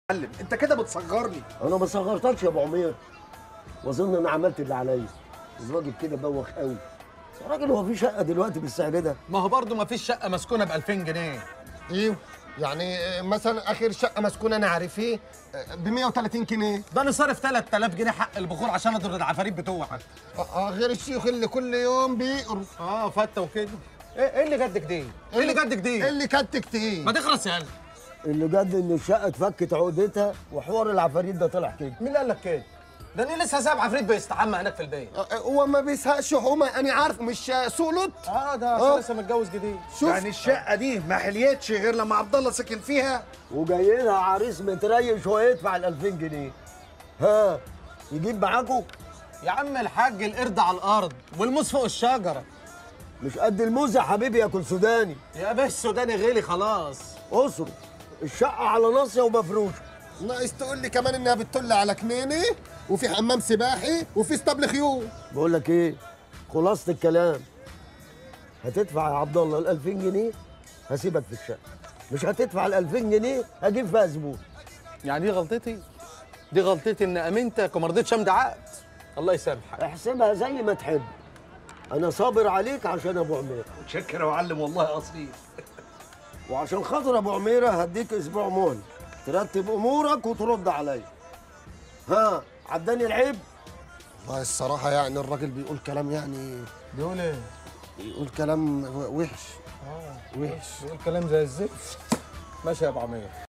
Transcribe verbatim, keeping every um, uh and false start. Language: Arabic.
معلم انت كده بتصغرني. انا ما صغرتكش يا ابو عمير، واظن انا عملت اللي عليا. الراجل كده بوخ قوي. يا راجل هو في شقه دلوقتي بالسعر ده؟ ما هو برضه ما فيش شقه مسكونه ب ألفين جنيه. ايوه يعني مثلا اخر شقه مسكونه انا عارف ايه ب مية وتلاتين جنيه. ده انا صارف تلات آلاف جنيه حق البخور عشان اضرب العفاريت بتوعك. اه غير الشيوخ اللي كل يوم بيقروا. اه فته وكده. ايه ايه اللي جدك دي؟ ايه اللي جدك دي؟ ايه اللي كتك ايه؟ ما تخلص يا قلب. اللي جد ان الشقه اتفكت عقدتها وحوار العفاريت ده طلع كده. مين قال لك كده؟ ده انا لسه سايب عفريت بيستحمى هناك في البيت. آه، هو ما بيسهقش حومه، انا عارف مش سولط. اه ده آه. عشان لسه متجوز جديد. شوف يعني الشقه دي ما حليتش غير لما عبد الله سكن فيها. وجاي لها عريس متريش ويدفع ال ألفين جنيه. ها يجيب معاكوا؟ يا عم الحاج القرد على الارض والموز فوق الشجره. مش قد الموز يا حبيبي، ياكل سوداني. يا باشا السوداني غالي خلاص. اصرف الشقه على ناصيه ومفروشه. ناقص تقول لي كمان انها بتطل على كنينه وفي حمام سباحي وفي اسطبل خيول. بقول لك ايه، خلاصه الكلام، هتدفع يا عبد الله ال ألفين جنيه هسيبك في الشقه، مش هتدفع ال ألفين جنيه هجيب فيها زبون. يعني دي غلطتي؟ دي غلطتي ان امنتك وما رضيتش امضي عقد. الله يسامحك. احسبها زي ما تحب، انا صابر عليك عشان ابو عمير، متشكر يا معلم والله اصيل. وعشان خاطر ابو عميره هديك اسبوع مهله ترتب امورك وترد عليا. ها عداني العيب؟ والله الصراحه يعني الراجل بيقول كلام، يعني بيقول ايه؟ بيقول كلام وحش. اه وحش. بيقول كلام زي الزفت. ماشي يا ابو عمير.